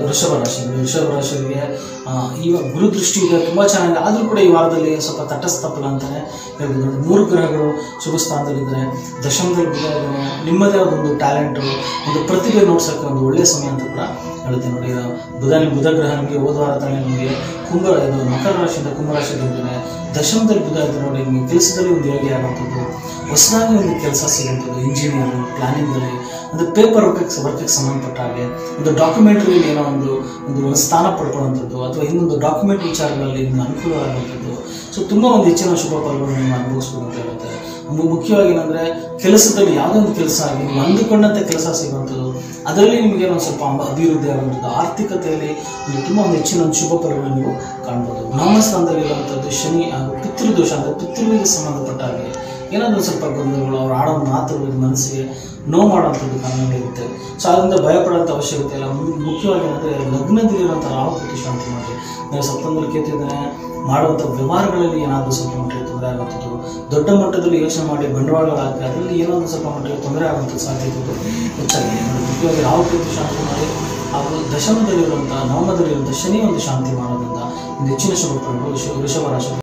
ವೃಷಭ ರಾಶಿಯವರಿಗೆ ಇವಾಗ ಗುರು ದೃಷ್ಟಿ ಇದೆ, ತುಂಬ ಚೆನ್ನಾಗಿದೆ. ಆದರೂ ಕೂಡ ಈ ವಾರದಲ್ಲಿ ಸ್ವಲ್ಪ ತಟಸ್ಥ ಫಲ ಅಂತಲೇ ಹೇಳ್ಬೋದು ನೋಡಿ. 3 ಗ್ರಹಗಳು ಶುಭ ಸ್ಥಾನದಲ್ಲಿದ್ದರೆ, ದಶಮದಲ್ಲಿ ಬುಧ ಇದ್ದಾನೆ. ನಿಮ್ಮದೇ ಒಂದು ಟ್ಯಾಲೆಂಟು, ಒಂದು ಪ್ರತಿಭೆ ನೋಡ್ಸೋಕ್ಕೆ ಒಂದು ಒಳ್ಳೆಯ ಸಮಯ ಅಂತ ಕೂಡ ಹೇಳುತ್ತೆ ನೋಡಿ. ಬುಧ ಗ್ರಹ ನಿಮಗೆ ಹೋದ ವಾರ ತಾನೇ ನಿಮಗೆ ಮಕರ ರಾಶಿಯಿಂದ ಕುಂಭ ರಾಶಿಯಲ್ಲಿ ಇದ್ದಾನೆ. ದಶಮದಲ್ಲಿ ಬುಧ ಇದ್ದರೆ ನೋಡಿ, ನಿಮಗೆ ಕೆಲಸದಲ್ಲಿ ಒಂದು ಏಳಿಗೆ ಆಗುವಂಥದ್ದು, ಹೊಸದಾಗಿ ಒಂದು ಕೆಲಸ ಸಿಗುವಂಥದ್ದು, ಇಂಜಿನಿಯರಿಂಗ್ ಪ್ಲಾನಿಂಗಲ್ಲಿ ಒಂದು ಪೇಪರ್ ವರ್ಕಿಗೆ ಸಂಬಂಧಪಟ್ಟ ಹಾಗೆ, ಒಂದು ಡಾಕ್ಯುಮೆಂಟ್ರಿಯಲ್ಲಿ ಏನೋ ಒಂದು ಸ್ಥಾನ ಪಡ್ಕೊಳ್ಳುವಂಥದ್ದು, ಅಥವಾ ಇನ್ನೊಂದು ಡಾಕ್ಯುಮೆಂಟ್ ವಿಚಾರಗಳಲ್ಲಿ ನಿಮ್ಗೆ ಅನುಕೂಲವಾಗುವಂಥದ್ದು. ಸೊ ತುಂಬ ಒಂದು ಹೆಚ್ಚಿನ ಶುಭ ಫಲಗಳನ್ನು ನೀವು ಅನುಭವಿಸ್ಬೋದು ಅಂತ ಹೇಳುತ್ತೆ. ಮುಖ್ಯವಾಗಿ ಏನಂದರೆ, ಕೆಲಸದಲ್ಲಿ ಯಾವುದೋ ಒಂದು ಕೆಲಸ ಆಗಿ ನೀವು ಅಂದುಕೊಂಡಂತೆ ಕೆಲಸ ಸಿಗುವಂಥದ್ದು, ಅದರಲ್ಲಿ ನಿಮಗೆ ಒಂದು ಸ್ವಲ್ಪ ಅಭಿವೃದ್ಧಿ ಆಗುವಂಥದ್ದು, ಆರ್ಥಿಕತೆಯಲ್ಲಿ ತುಂಬ ಒಂದು ಹೆಚ್ಚಿನ ಒಂದು ಶುಭ ಫಲಗಳನ್ನು ನೀವು ಕಾಣ್ಬೋದು. ನಾಮಸ್ಥಾನದಲ್ಲಿರುವಂಥದ್ದು ಶನಿ ಹಾಗೂ ಪಿತೃದೋಷ ಅಂದರೆ ಪಿತೃವಿಗೆ ಸಂಬಂಧಪಟ್ಟ ಹಾಗೆ ಏನಾದರೂ ಸ್ವಲ್ಪ ಗೊಂದಲಗಳು, ಅವ್ರು ಆಡೋ ಮಾತುಗಳು ಮನಸ್ಸಿಗೆ ನೋವು ಮಾಡುವಂಥದ್ದು ಕಾರಣಗಳಿರುತ್ತೆ. ಸೊ ಅದರಿಂದ ಭಯಪಡುವಂಥ ಅವಶ್ಯಕತೆ ಇಲ್ಲ. ಮುಖ್ಯವಾಗಿ ಏನಂದರೆ, ಲಗ್ನದಲ್ಲಿರುವಂಥ ರಾಹು ಕೇತು ಶಾಂತಿ ಮಾಡಿ, ಅಂದರೆ ಸಪ್ತಮದಲ್ಲಿ ಕೇತು ಇದ್ದಾನೆ, ಮಾಡುವಂಥ ವ್ಯವಹಾರಗಳಲ್ಲಿ ಏನಾದರೂ ಸ್ವಲ್ಪ ಮಟ್ಟಿಗೆ ತೊಂದರೆ ಆಗುವಂಥದ್ದು, ದೊಡ್ಡ ಮಟ್ಟದಲ್ಲಿ ಯೋಚನೆ ಮಾಡಿ ಬಂಡವಾಳಗಳಾಗಿ ಅದರಲ್ಲಿ ಏನಾದರೂ ಸ್ವಲ್ಪ ಮಟ್ಟಿಗೆ ತೊಂದರೆ ಆಗುವಂಥ ಸಾಧ್ಯತೆ ಹೆಚ್ಚಾಗಿದೆ. ಮುಖ್ಯವಾಗಿ ರಾಹು ಕೇತು ಶಾಂತಿ ಮಾಡಿ ಹಾಗೂ ದಶಮದಲ್ಲಿರುವಂಥ ನವಮದಲ್ಲಿರುವಂಥ ಶನಿ ಒಂದು ಶಾಂತಿ ಮಾಡೋದ್ರಿಂದ ಒಂದು ಹೆಚ್ಚಿನ ಶುಭ ಫಲಗಳು ವೃಷಭ ರಾಶಿ